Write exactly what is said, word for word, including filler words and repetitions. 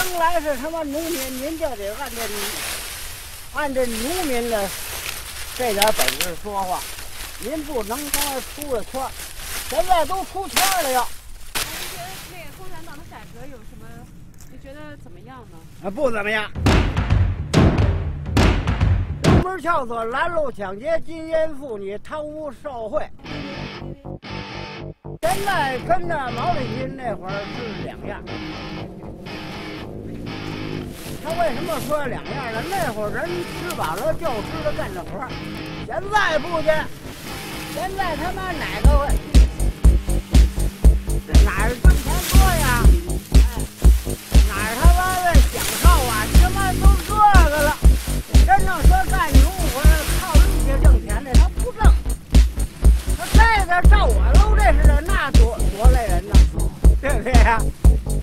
生来是什么农民，您就得按这按这农民的这点本事说话，您不能说出了圈，现在都出圈了要。 您觉得那个共产党的改革有什么？你觉得怎么样呢？ 啊，不怎么样。油门撬锁、拦路抢劫、禁烟妇女、贪污受贿，现在跟着毛主席那会儿是两样。他为什么说两样呢？那会儿人吃饱了就知道干这活，现在不去，现在他妈哪个哪儿挣钱多呀？哎，哪儿他妈的享受啊？他妈都这个了。真正说干农活靠力气挣钱的，他不挣。他这个照我都这似的，那多多累人呢，对不对呀？